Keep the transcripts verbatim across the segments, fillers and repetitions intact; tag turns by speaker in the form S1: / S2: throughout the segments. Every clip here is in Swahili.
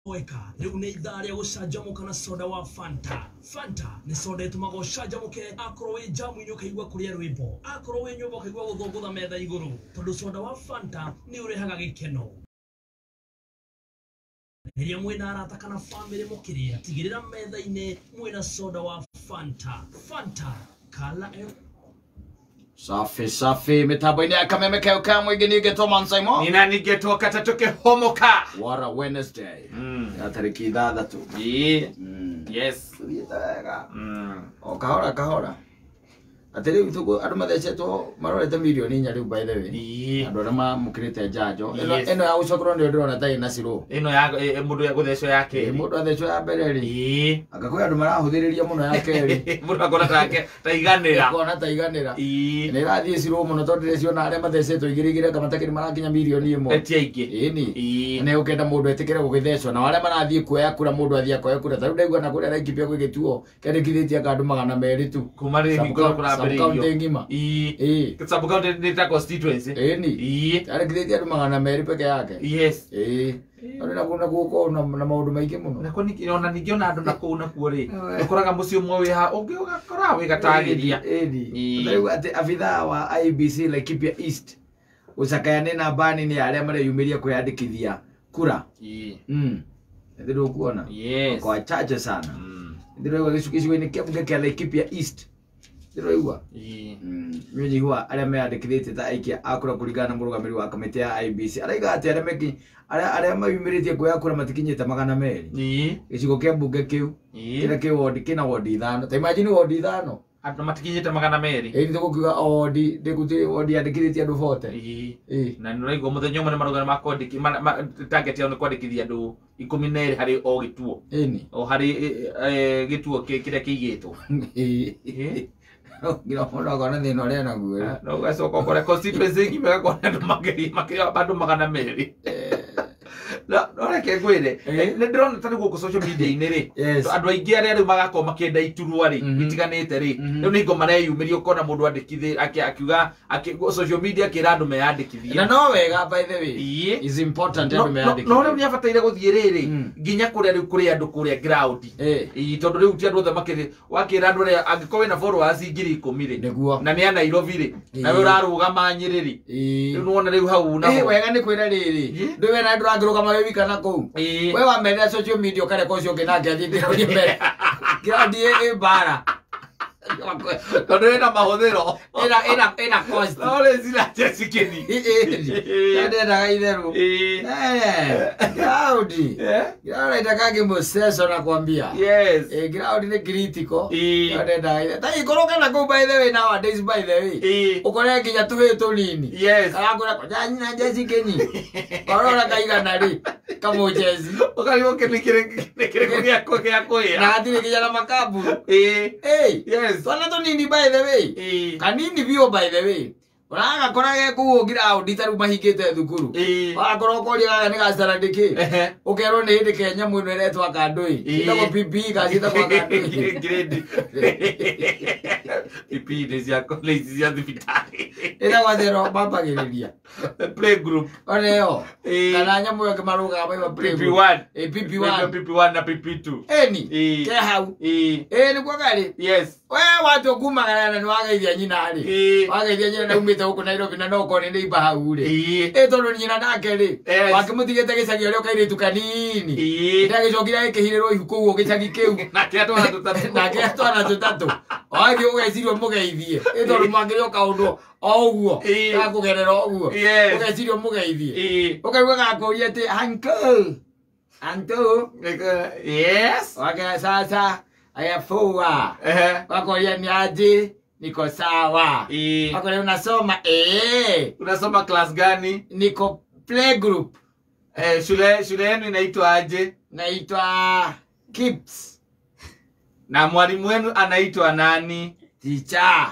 S1: Weka, riu ni idhaa ya gucanjamuka na soda wa Fanta. Fanta ni soda itumaga ucanjamuke akorwo wi jamu inyo kaigua kuria rwimbo. Akorwo wi nyumba kaigua guthungutha metha iguru. Tondu soda wa Fanta ni urehaga gikeno. Riria mwina arata kana family mukiria, tigirira metha-ini mwina soda wa Fanta. Fanta kala e
S2: Safi safi mitambo-ini ya kameme keo kaya mwigi ni geto mansaimo.
S3: Nina ni geto katatoke homoka.
S2: What a Wednesday.
S3: Mm.
S2: Ya tariki ithathatu.
S3: Yeah.
S2: Mm.
S3: Yes.
S2: Wega.
S3: Mm.
S2: O kahora kahora. Atari utuko adu mathecetwo marorete milioni inya riu by the way.
S3: Yeah.
S2: Andu arama mukirite njanjo. Eno
S3: Yes.
S2: eno ya ucokoro ndio ndirona tai na ciro.
S3: Ino ya e, mundu ya gutheco yake.
S2: E mundu athecwo ya mbere ri.
S3: Yeah.
S2: Akakoya andu marahuthiriria muno yake ri.
S3: Mundu akona take taiganira.
S2: Akona taiganira.
S3: Yeah.
S2: Ni rathie ciro muno tondu ndiciona aria mathecetwo igirigire kama takiri marakinya milioni imwe.
S3: Etia ingi.
S2: Ini.
S3: Yeah.
S2: Ne ukenda mundu etikire gugithecwo na wale marathie kuoya kura mundu athie koya kura taru ndaigua na kuria raiki pia gwigituo kendikithitie kandu magana meri tu.
S3: Kumari hingo kuna
S2: County ngima.
S3: Eh.
S2: Eh.
S3: Sababu county ni ta constituency.
S2: Eh ni.
S3: Eh.
S2: Arikithitie andu magana meri peke yake.
S3: Yes.
S2: Eh. Ari na kuna guko na na maundu maingi muno.
S3: Na koni kiona ningiona andu na kuu na kuo ri. Ukoraga mucio mwe wi ha ungi ugakora wi gatagiria.
S2: Eh ni. Ndaigua ati afithaa wa I E B C Laikipia East ucakayane na bani ni aria mareyumiria kwiyandikithia kura.
S3: Eh.
S2: Mm. Ndio kuona.
S3: Yes.
S2: Kwa chache sana.
S3: Mm.
S2: Ndio gicukiciwe kia bunge kia Laikipia East. Ndio
S3: Eh.
S2: Mm. Mimi huwa aria meyandikithite ta aikia akura kuringana na murugamiri wa kamiti ya I E B C. Araiga ati aria meki aria aria mayumiritie kuya kura matikinyite magana meri.
S3: Eh.
S2: Gicigo kia bunge kiu. Kira ki ward kina ward ithano. Ta imagine ward ithano.
S3: Andu matikinyite magana meri.
S2: Eh ndio kuga ward ndikuti ward yandikithite andu vote.
S3: Eh.
S2: Eh.
S3: Na nuraigwo muthenya umwe marugana makondiki target yao ni kwandikithia andu ikumi na eri hari o gituo.
S2: Eh ni.
S3: O hari gituo kiria kiigitwo.
S2: Eh.
S3: Eh.
S2: Ngira muno kona thina uria naguo.
S3: No gacoka kore constituency ngimega kona andu mageri makira andu magana meri. Na no reke ngwire ni ndirona tari guku social media ini ri andu aingi aria riu magako makienda iturwa ri itiganite ri riu ni ngo mareyumiria ukona mundu andikithi akiuga social media kira andu meyandikithia
S2: na no wega by the way is important andu meyandikithia
S3: no riu ni abataire guthie riri nginya kuria riu kuria andu kuria ground i tondu riu ti andu othe makiri wakira andu aria angikorwo na followers ngiri ikumi ri na ni a Nairobi ri na we urarugama Nyeri ri riu nuona riu hau na
S2: wega ni kwira riri ndiwe na andu angirugama wewe kana kou wewe wamerera social media kare kocio nginake athithira uri mbere grandi e bara
S3: tondu ina mahuthiro
S2: ina ina ina cost
S3: ole zina chesikeni
S2: yade na itheru eh grandi grandi itakage museso na kwambia
S3: yes
S2: eh grandi ni critical yade na ta ikoroka na go by the way nowadays by the way ukore kinya tuwe tunini
S3: yes
S2: agora kwa nyina jesikeni orora kaigana ri kama jezi
S3: ukali okenikire nikire kuria kuria kuya
S2: na atire kijana makabu
S3: eh
S2: eh
S3: yes
S2: wana to nini by the way
S3: eh
S2: kanini bio by the way Uraga korage ku ground itaru mahigite thukuru wakoro koria ni gacara ndiki ukero ni hindi Kenya muno iretwa kandui ndako P P ka cita kwa kandui
S3: grade P P ni cia college cia thibitari
S2: ira wathero mambagiriria
S3: play group
S2: oreo kana nyamu yo kimaruga baiba play
S3: P P one
S2: eh P P one
S3: P P one na P P two
S2: eni ke hau eh eh ni kwa gari
S3: yes
S2: we watu kumagana ni wageithia nyina ari wageithia nyina na umite huko Nairobi na no kone ndi hau ri eh tondu nyina nake ri wakimutigite gicagi rio kaire tukanini ndagicokira ikihiriro ihuku ugo gicagi kiu
S3: nake atwana tutatu
S2: nake atwana tutatu wagi ugecirio mugeithie eh tondu mangirio kaundu o uguo gakugerera uguo ugecirio mugeithie ukaigua gakuria ati uncle uncle
S3: yes
S2: wage sasa ayafua eh wakoria ni aje niko sawa
S3: eh
S2: wako leo unasoma eh
S3: unasoma class gani
S2: niko playgroup
S3: eh shule shule yenu inaitwa aje
S2: naitwa Kips
S3: na mwalimu wenu anaitwa nani
S2: teacher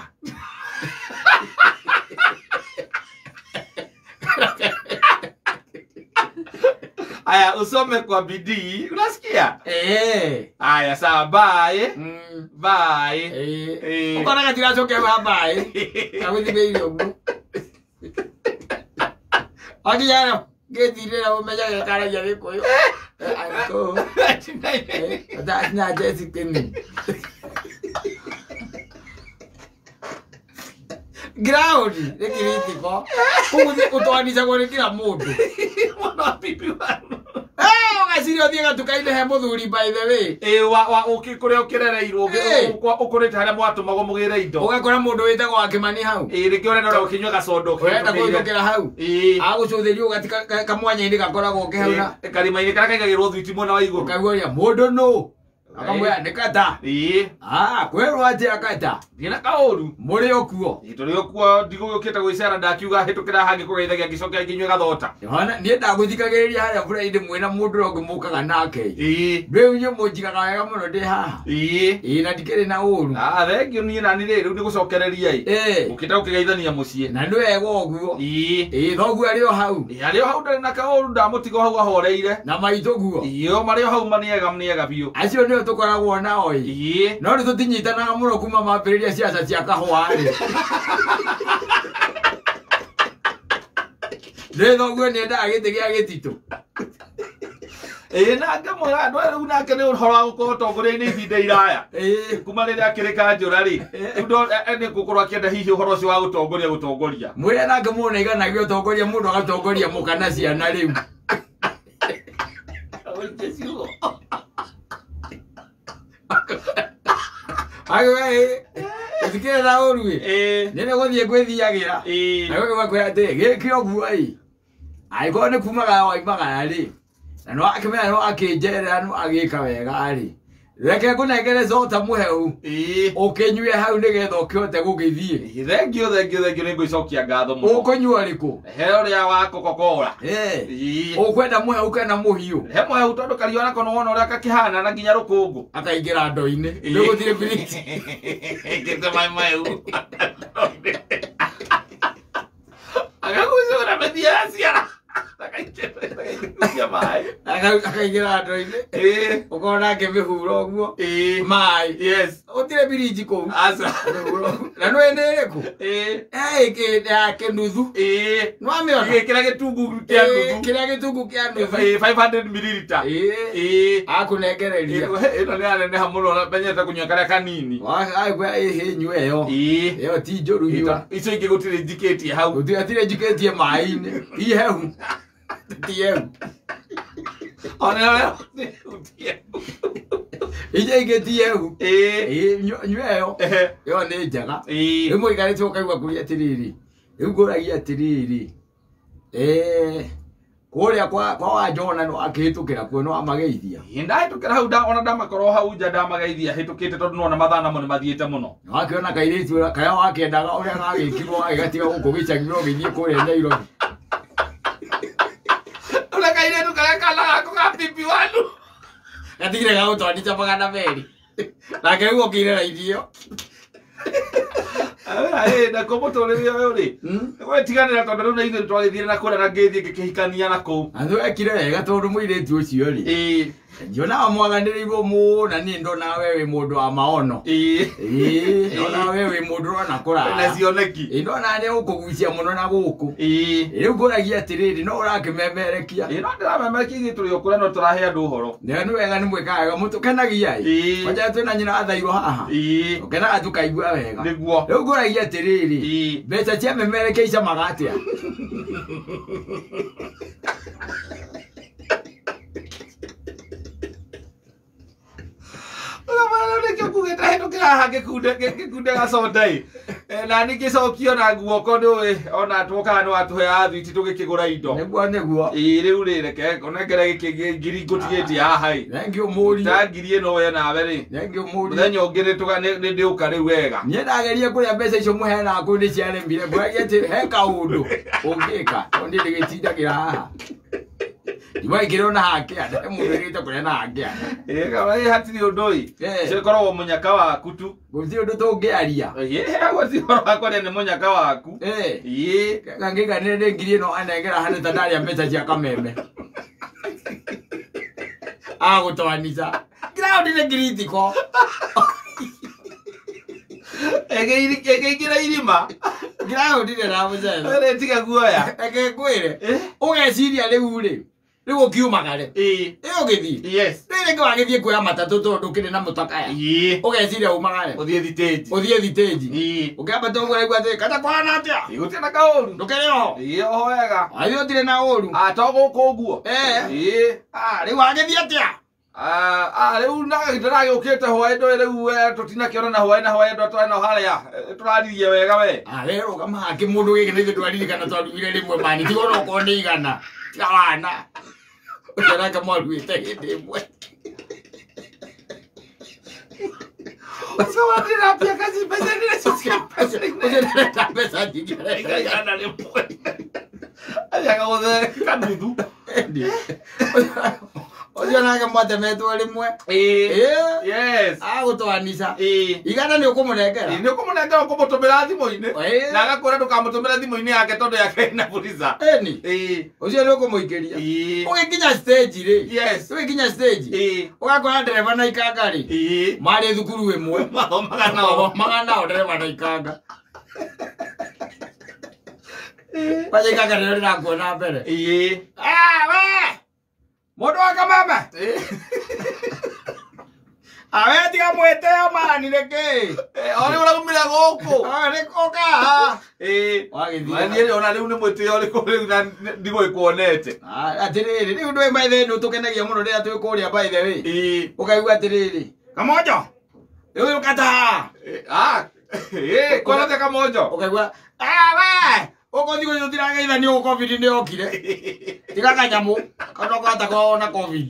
S3: aya usome kwa bidii unasikia
S2: eh
S3: aya sawa bye
S2: mm.
S3: bye
S2: eh eh ukona katira choke bye kawithi beiro bu Aki yana ngethirira umenya gekaragia gikuyu ariko that na jesi kini ground rekiritico kuzi kutwanisha kwa kila mundu
S3: mwana pipi wanu
S2: eh ogasirio thiega tukaine he muthuri by the way
S3: eh wa wa ukikure ukirereirwo ukurite haria mwatumago mugire indo
S2: ugakora mundu witagwo akimani hau
S3: eh riki ore ndora ukinywa gacondo
S2: wenda kuthukira hau
S3: eh
S2: agucutherio gatika kamwanya-ini gakoragwo ke hau na
S3: karima-ini karia kaigagirwo thwiti mwena wa iguru
S2: kaguoria mundu no akamwira ni kata
S3: eh
S2: ah kwerwo ati akata
S3: ndina kauru
S2: muri okuo
S3: ituri okuo ndigugukite gwicera ndakiuga hitukira hangi kugeithagia ngicokera nginywe gathota
S2: yohana nie ndaguthikagiriria haria buraindi mwina mundu rongi mukaga nake
S3: eh
S2: riu nyu munjigaga wega muno ndi haha
S3: eh
S2: ii na ndikiri na uru
S3: ah thengio nie nani riu ni gucokereria i
S2: eh
S3: ukita ukigeithania mucii
S2: na ndu wega oguo
S3: eh
S2: ii thoguo ario hau
S3: eh ario hau ndari na kauru ndamutigo hau ahoreire
S2: na maito guo
S3: iyo mario hau maniega maniega biu
S2: acio nio tukoragwo nao ii
S3: eh
S2: no ritutinyitanaga muno kuma mambiriria ciaca cia kahũa-rĩ nĩ thoguo nĩendaga gĩtĩ gĩa gĩtitũ
S3: ĩĩ na ngamwĩra andũ aya rĩu nake nĩ ũhoro wa gũkorwo ũtongoria-inĩ ihinda iraya
S2: ĩĩ
S3: kuma rĩrĩa akĩrĩ Kanjũra-rĩ rĩu nĩ gũkorwo akĩenda hihi ũhoro ũcio wa gũtongoria gũtongoria
S2: mwĩre nake mũndũ naiganagia ũtongoria mũndũ agatongoria mũka na ciana rĩu Agwe utikire na urui eh nene gothie gwithiagira eh nawe gwakwira ati giki oguo ai ai ko ne kumaga wa imaga ri na no akimenya no akinjera no agika wega ri reke kunengere zota muheu
S3: eh
S2: ukinyue hau nigetha ukiote gugithie
S3: thengio thengio thengio ni ngwicokia ngatho muno
S2: ukunyua riku
S3: hero ria wa Coca-Cola
S2: eh ukwenda muheu kana muhiu
S3: he muheu tondu kariwa nako no wona uria kakihana na nginya rukungu
S2: akaingira ndo-ini ni guthire biriti
S3: ngite mai mai agagucura methia ciara
S2: akaingira ndo-ini ukona ngimihura uguo mai
S3: yes
S2: utire biriji kuu
S3: asa
S2: na no endereku
S3: eh
S2: eh ke ya ke nuthu
S3: eh
S2: no amiona
S3: kira gitungu kia nuthu
S2: kira gitungu kia nuthu
S3: five hundred milliliter
S2: eh
S3: eh
S2: akunegereria
S3: ino ni ane ha muno na penyeta kunywa karia kanini
S2: wa ai kwa eh nywe yo
S3: eh
S2: yo ti njoru nywa
S3: ico ingi gutire njiketie hau
S2: gutire atire njiketie mai-ini i hehu ti hehu
S3: ona ona utie
S2: ije igeti yehu
S3: eh
S2: eh nyweyo yo ni njaga
S3: eh
S2: rimwe igarite ukaigua kuria atiriri riu nguragia atiriri eh kuria kwa kwa wajona no akihitukira kuo no amageithia
S3: ndahitukira hau da ona ndamakorwo hau nja ndamageithia hitukite tondu nona mathana mo ni mathiete muno
S2: wakiona kairitu kaya wakiendaga uria gagikirwo agatiga guku gicagirwo githie kuria Nairobi
S3: ona kairitu kaya kana gako ga pipi wanu
S2: gatigire gagutwanisha magana meri nake riu okirera irio
S3: eh na komo toreria wewe ri we tiganira tondu riu na ithu twagithire na kura na ngithie ngikihikania na ku
S2: andu ekire wega tondu muiritu ucio ri
S3: eh
S2: ndiona mwaganiriirwo mu na ni ndona wewe mundu wa maono
S3: eh
S2: eh ndona wewe mundu rona kura
S3: na cioneki
S2: eh ndona ni ukugucia muno na guku
S3: eh
S2: riu nguragia atiriri no urakimemerekia
S3: eh no ndiramemerekia ithu turi okura no turahe andu horo
S2: ne ni wega ni mwikaga mutukenagia i kwaja twina nyina athairwo haha
S3: eh
S2: ukenaga tukaigua wega
S3: niguo
S2: riu nguragia atiriri
S3: eh
S2: mbeca cia memerekia ica magatia
S3: kugeta hitukira hange kunde kunde gacondai na ningicokio na guoko ndui ona twoka no atuhe athiti tugikigura indo
S2: niguo niguo
S3: ii riu rireke onengere giki ngiri ngutigetie haha i
S2: thengio muri
S3: ta ngiri ino we nawe ri
S2: thengio muri
S3: muthenya ungi nituga ni ndiuka riu wega
S2: nie ndageria kuria mbeca icio muhena aku ni ciaremire nguragia ati he kaundu ungika ndi ndigitindagira haha Iwaikiro na hake ada mugirite kuria na hake
S3: eh kama hii hatiri undoi cikorwo munyaka waku tu
S2: guthi undu tungiaria
S3: eh guthi horo wakwa ni munyaka waku
S2: eh
S3: eh
S2: kangiganire ni ngiri no anengera hane tandari mbeca cia kameme a gutwanisha ground ni critical
S3: ege iri ege gira irima
S2: ground ile na muzetho
S3: Ere tiga guoya.
S2: eke kwire ugeciria riu ri riu kiumagare
S3: Eh.
S2: iyo githi
S3: Yes.
S2: riri kwa githie kuya matatu tondu kiri na mutakaya
S3: Eh.
S2: ugeciria umagare
S3: Uthie thiteji.
S2: uthie thiteji
S3: Eh.
S2: ukamba tongu igwa thi kata kwana atia
S3: Igutia na kaoru.
S2: ndukereho
S3: Eh, oho wega.
S2: ayo tire na uru
S3: Atogo koguo.
S2: eh
S3: Eh.
S2: ah riu agithie atia
S3: Ah, ah, riu na gitara gukite hwaendo riu we tutina kiona na hwaena hwaendo twana haria. Turaririe wega we.
S2: ah rero kama haki mundu giki ni twari kana twarugire rimwe mani ti goro ko ni igana wana utara kama ruite hindi imwe
S3: Sawa tena pia kazi pesa nile sio pesa.
S2: ujeneta pesa digere
S3: Igana le pwe. Aya kaode kadudu.
S2: ndi ojana kama temetwa rimwe
S3: Eh.
S2: eh
S3: Yes.
S2: ah gutwanisa
S3: Eh.
S2: igana ni ukumunengera
S3: Ni kumunenga ukumutumira thimu-ini.
S2: Eh.
S3: Na agakora ndukamutumira thimu-ini yake tondu yake ina fuliza.
S2: eni
S3: Eh.
S2: ucio ni ukumuikiria
S3: Eh.
S2: ugikinya stage ri
S3: Yes.
S2: ugikinya stage
S3: Eh.
S2: ugakora ndereva na ikanga ri
S3: Eh.
S2: mari thukuru imwe
S3: Mahomaga nao.
S2: magana ndereva na ikanga Paje ikanga ndio ndirakuona mbere
S3: Eh.
S2: ah we mundu wa kamama
S3: Eh.
S2: awe tiga mwete amani reke
S3: Eh, ori uragumira guku.
S2: ah rekoka
S3: Eh.
S2: wagithia
S3: Mani ona riu ni mwite ori kuri na ndigo ikuonete.
S2: ah atiriri riu ndwe by the way tukenagia muno ria twi kuria by the way
S3: Eh.
S2: ukaigua atiriri kamojo riu ukata
S3: Eh, ah. Eh, kwa nini kama mojo?
S2: ukaigua ah we uko thigo yo tirageitha ni covid ni okire tiga kanyamu kana kwata kona covid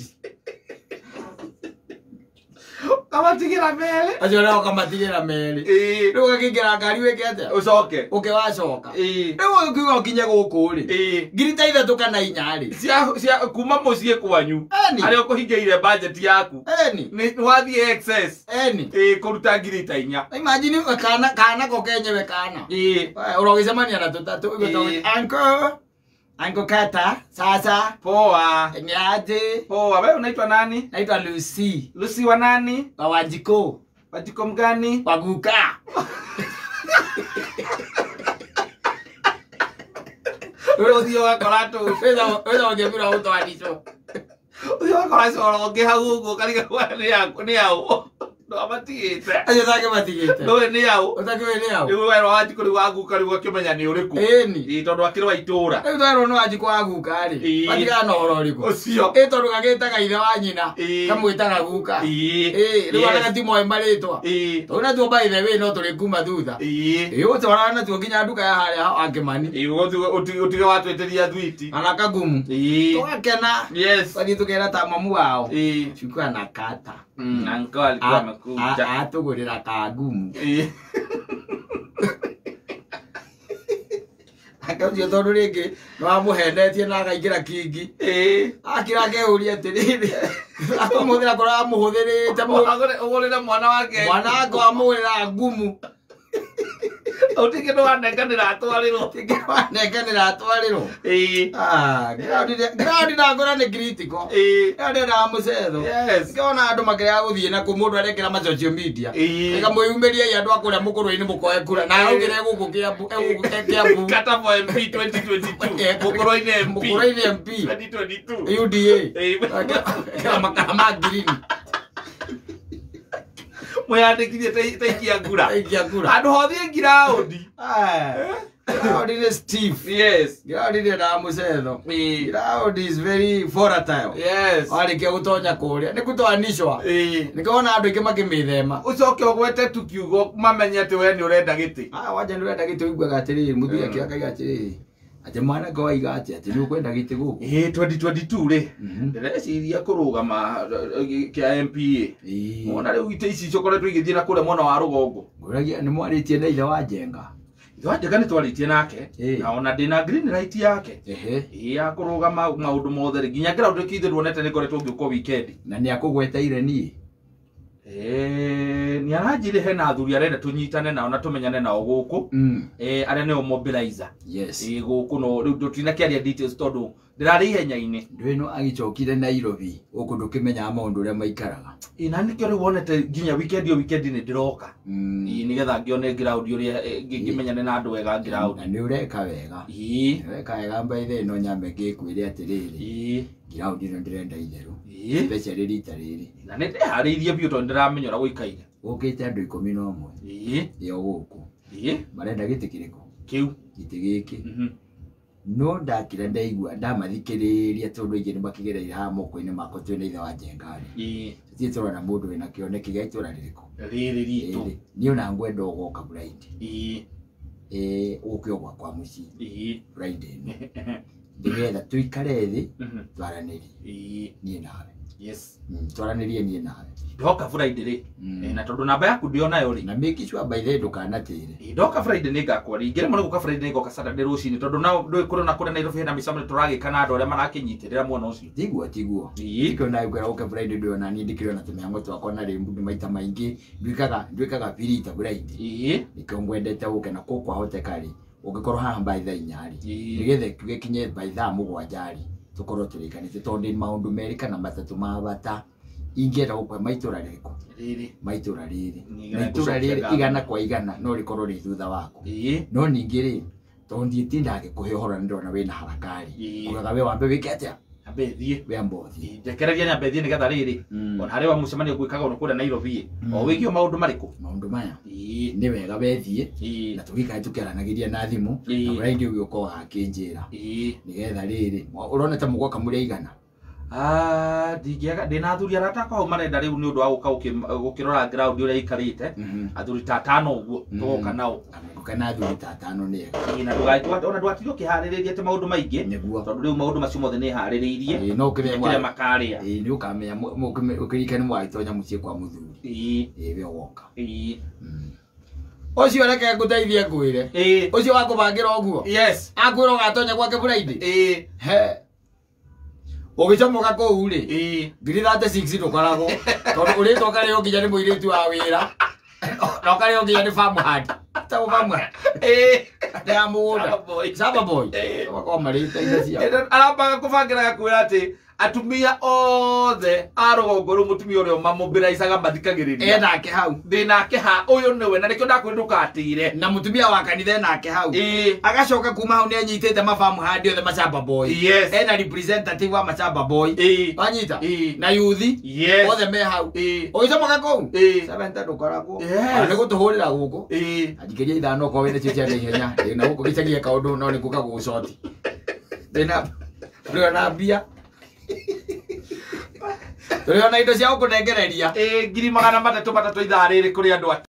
S3: Kama tigira mele.
S2: acio reo kamatigira meri
S3: Eh.
S2: riu gakingira ngari wekete
S3: Ucoke.
S2: ukiwacoka
S3: Eh.
S2: riu ukiuga ukinye guku ri
S3: Eh.
S2: ngiri ta ithatu kana inya ri
S3: Cia cia kuma mucie kwanyu.
S2: eni
S3: Ari ukuhingeire budget yaku.
S2: eni
S3: Ni wathie excess.
S2: eni
S3: Eh, kuruta ngiri ta inya.
S2: imagine kana kana ko kenyewe kana
S3: Eh.
S2: urogicemania na tutatu
S3: Eh.
S2: anko anko kata sasa
S3: Poa.
S2: ni aje
S3: Poa. Wewe unaitwa nani?
S2: naitwa Lucy
S3: Lucy wa nani?
S2: wa Wanjiko
S3: Wajiko mgani?
S2: waguka
S3: Wewe uthio wakora tu.
S2: weza weza ungepira utwanisho
S3: Uthio wakora coro nge hau uguo kariga kwa ni yaku ni yao. No amatigite.
S2: aje take matigite
S3: No ni yao.
S2: utakiwe ni hao
S3: Niwe wero wajiko ri wagu kari wakimenya ni uriku.
S2: eni
S3: Ii tondu akiri wa itura.
S2: riu twero no Wanjiko waguka ri
S3: Ĩĩ.
S2: matiga no uroriku
S3: Ucio.
S2: ĩ tondu gagĩtaga ithe wa nyina
S3: Ĩĩ.
S2: kamwĩtaga guka
S3: Ii.
S2: ĩ rĩu arega ti moĩ marĩtwa
S3: Ii.
S2: tondũ natuo by the way no tũrĩ kuma thutha
S3: Ii.
S2: ĩ ũtwarana natuo nginya nduka ya harĩa akĩmani
S3: Ii utiga watweteria thwiti.
S2: kana kagumu
S3: Ii.
S2: tũgakena
S3: Yes.
S2: twathiĩ tũkera ta mamu wao
S3: Ii.
S2: chukua na kata
S3: Mm, uncle alikuwa amekuja.
S2: atũgũrĩra kagumu
S3: Ii.
S2: akaũcio tondũ rĩngĩ nĩwamũhendetie na akaingĩra kingi
S3: Ii.
S2: akĩra akehũria atĩrĩrĩ akamũhũthĩra korwo amũhũthĩrĩte
S3: Agore ugorera mwana wake.
S2: mwana wake wamũgũrĩra ngumu
S3: Utige no anenganira atwarirwo.
S2: wanenganĩra atwarĩrwo
S3: Ii.
S2: ground ndangora nĩ critical
S3: Ii.
S2: ndendaga mũcetho
S3: Yes.
S2: ngĩona andũ makĩrega gũthiĩ na kũ mũndũ arekĩra ma social media
S3: Ĩĩ.
S2: ĩkamwĩyumĩriai andũ a kũrĩa mũkũrũ-inĩ mũkoe kura na augĩre gũkũ Kiambu
S3: Kata for M P twenty twenty-two. Mukoroine M P.
S2: mũkũrũ-inĩ M P
S3: twenty twenty-two.
S2: U D A
S3: Ĩĩ.
S2: kĩra makara ma ngirini
S3: Mwĩyandĩkithie ta- taikia ngura.
S2: aikia kura
S3: Andũ hothie ngiraũndi.
S2: ground nĩ Steve
S3: Yes.
S2: ground ndendaga mũcetho
S3: Ĩĩ.
S2: ground is very volatile
S3: Yes.
S2: warĩkia gũtonya kũrĩa nĩ gũtwanishwa
S3: Ĩĩ.
S2: nĩkona andũ aingĩ makĩmĩthema
S3: Ucoke ũgwete tu kiugo mamenye atĩ we nĩ ũrenda gĩtĩ.
S2: ah wanja nĩ ũrenda gĩtĩ ũiguaga atĩrĩrĩ mũthuri akĩoya akaiga atĩrĩrĩ atĩ mwanake waiga atĩ atĩ nĩ ũkwenda gĩtĩ gũkũ
S3: Ĩĩ twenty twenty-two rĩ.
S2: Mhm.
S3: Ndĩreciria kũrũgama uh, kĩa M P A.
S2: Ĩĩ.
S3: Mona rĩu itĩ ici cokoretwo igĩthiĩ na kũrĩa mwena wa rũgongo.
S2: ngũragia nĩ mwarĩtie na ithe wa Njenga
S3: Wandĩka nĩ twarĩtie nake.
S2: Ĩĩ.
S3: Na ona ndĩna green light yake.
S2: ehe
S3: Ĩĩ ya kũrũgama maũndũ mothe rĩ. Nginya ground kĩithe ruonete nĩ ngoretwo ngĩũkwo weekend.
S2: na nĩ akũgweteire niĩ
S3: eh ni aranjire hena athuri arenda tunyitane nao na tumenyane nao guku eh aria neo mobilizer
S2: yes
S3: eh guku no riu tutina kiaria details tondu ndirari ihenya-ini
S2: ndwino agicokire Nairobi guku ndukimenya maundu uria maikaraga
S3: ina nikio riu wonete nginya weekend yo weekend ni ndiroka ii nigetha ngione ground uria ngimenyane na andu wega ground
S2: na ni ureka wega
S3: ii
S2: weka wega mbaithe no nyambe ngikwire atiriri
S3: ii
S2: ground ino ndirenda itheru
S3: ii
S2: specially rita riri
S3: na ni ndihariirie biu tondu ndiramenyora guikaire
S2: ukite andu ikumi na umwe
S3: ii
S2: yo guku
S3: ii
S2: marenda giti kiriko
S3: kiu
S2: giti giki no ndakira ndaigua ndamathikiriria tondu ingi ni makigereire ha moko-ini makwa twina ithe wa Jengari
S3: ii
S2: tie tura na mundu wina kioneki ga itura ririko
S3: riri ritu
S2: ni ona ngwenda ugoka Friday
S3: ii
S2: eh ukiogwa kwa muci
S3: ii
S2: Friday ndigetha tuikare thi twaraniri
S3: ii
S2: nie nawe
S3: yes
S2: twaranirie nie nawe
S3: ndoka Friday ri na tondu namba yaku ndiona yo ri
S2: na make sure by the ndukanatire
S3: ndoka Friday ni ngakwaria ingire mo guka Friday ngoka Saturday rucini tondu na ndui kuri na kuri Nairobi hena micamano turagikana andu aria marakinyitirira muono ucio
S2: tiguo tiguo iko na igura uka Friday ndio na nindi kiro na tumeango twakwa na rimbu maita maingi ndwikaga ndwikaga pirita Friday
S3: ii
S2: ikongwendete uke na kokwa hotekari ugikorwo haha by the inyari nigethe tugekinye by the mugwanjari tukorwo turikanite tondu maundu meri kana matatu ma bata ingera gukwa maitura riko
S3: riri
S2: maitura riri maitura riri igana kwa igana no rikorwo ri thutha wako
S3: ii
S2: no ningiri tondi tinda agikuhehora ndona wina harakari ugaga we wambe wiketia
S3: ambe thie
S2: we ambothi
S3: ndekereria ni ambe thie ni gatha riri ona hari wa mucemanio gwikaga ono kura Nairobi o wigio maundu mariku
S2: maundu maya
S3: ii
S2: ni wega wethie
S3: ii
S2: na tugika tukiaranagiria na thimu na braindi ugiokoga akinjira
S3: ii
S2: nigetha riri urona ta mugoka muri igana
S3: ah digiaga ndina athuri arata kwa marenda riu ni undu wa guka gukirora ground uria ikarite athuri ta tano uguo tugoka nao
S2: kana athuri ta tano ni
S3: ina ndugaitwa ona ndwatirio kihariririe te maundu maingi
S2: niguo
S3: tondu riu maundu macio mothe ni haririirie
S2: no kire
S3: makaria
S2: ii ni ukamenya ukirikana mwagitonya mucie kwa muthuri
S3: ii
S2: ii we woka
S3: ii
S2: ucio reke nguteithie ngwire
S3: ii
S2: ucio wakubangira uguo
S3: yes
S2: akwira ugatonya gwake Friday
S3: ii
S2: he ugicomoka kuu ri
S3: ii
S2: ngiri thirty-six ndukoragwo tondu uri toka rio nginya ni muiritu wa wira toka rio nginya ni farm hand ta farm
S3: ii
S2: ya mugunda saba boy wako marita icia
S3: aramba kubangira gakwira ati atumia othe arogongoro mutumia urio mamobilaizaga mathikagiriria
S2: nake hau
S3: thinake ha uyu niwe na nikio ndakwinduka atire
S2: na mutumia wa kanitha nake hau
S3: ii
S2: agacoka kuma hau ni anyitite mafamu handi othe macamba boy
S3: yes
S2: ena representative wa macamba boy
S3: ii
S2: wanyita
S3: ii
S2: na yuthi
S3: yes
S2: othe me hau
S3: ii
S2: ugicomoka kuu
S3: ii
S2: seven ndukoragwo
S3: yes
S2: ni gutuhurira guku
S3: ii
S2: ajikiria ithano ko wene cia ihenya na guku gicagia kaundu no ni kuka gucoti thina ndio na bia turiona indo cia gukunengereria
S3: eh ngiri magana matatu matatu ithaa riri kuri andu